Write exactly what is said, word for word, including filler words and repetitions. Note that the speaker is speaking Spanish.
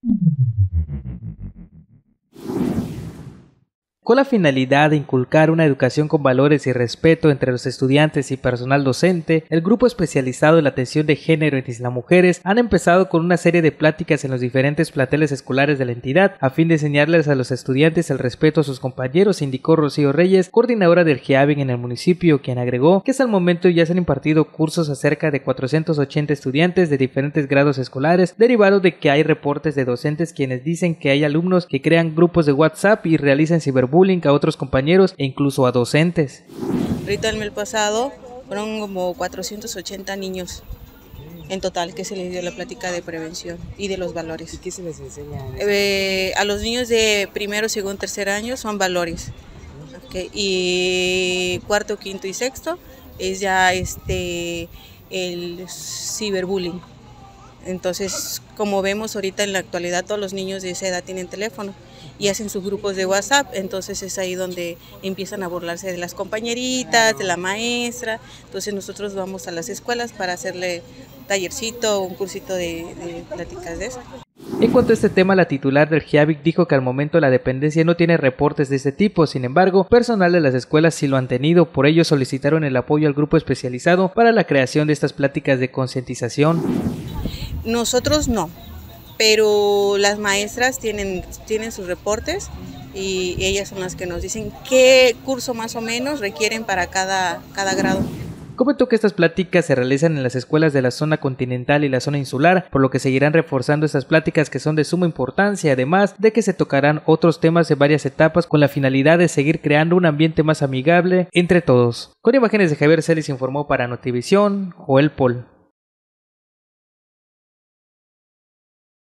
Con la finalidad de inculcar una educación con valores y respeto entre los estudiantes y personal docente, el grupo especializado en la atención de género en Isla Mujeres han empezado con una serie de pláticas en los diferentes planteles escolares de la entidad a fin de enseñarles a los estudiantes el respeto a sus compañeros, indicó Rocío Reyes, coordinadora del GEABIN en el municipio, quien agregó que hasta el momento ya se han impartido cursos a cerca de cuatrocientos ochenta estudiantes de diferentes grados escolares, derivado de que hay reportes de docentes quienes dicen que hay alumnos que crean grupos de WhatsApp y realizan ciberbullying a otros compañeros e incluso a docentes. Ahorita el mes pasado fueron como cuatrocientos ochenta niños en total que se les dio la plática de prevención y de los valores. ¿Y qué se les enseña? Eh, a los niños de primero, segundo, tercer año son valores. Okay. Y cuarto, quinto y sexto es ya este el ciberbullying. Entonces, como vemos ahorita en la actualidad, todos los niños de esa edad tienen teléfono y hacen sus grupos de WhatsApp, entonces es ahí donde empiezan a burlarse de las compañeritas, de la maestra. Entonces nosotros vamos a las escuelas para hacerle tallercito, un cursito de, de pláticas de eso. En cuanto a este tema, la titular del GEABIC dijo que al momento la dependencia no tiene reportes de este tipo, sin embargo, personal de las escuelas sí lo han tenido, por ello solicitaron el apoyo al grupo especializado para la creación de estas pláticas de concientización. Nosotros no, pero las maestras tienen, tienen sus reportes y ellas son las que nos dicen qué curso más o menos requieren para cada, cada grado. Comentó que estas pláticas se realizan en las escuelas de la zona continental y la zona insular, por lo que seguirán reforzando estas pláticas que son de suma importancia, además de que se tocarán otros temas en varias etapas con la finalidad de seguir creando un ambiente más amigable entre todos. Con imágenes de Javier Celis informó para Notivisión, Joel Pol.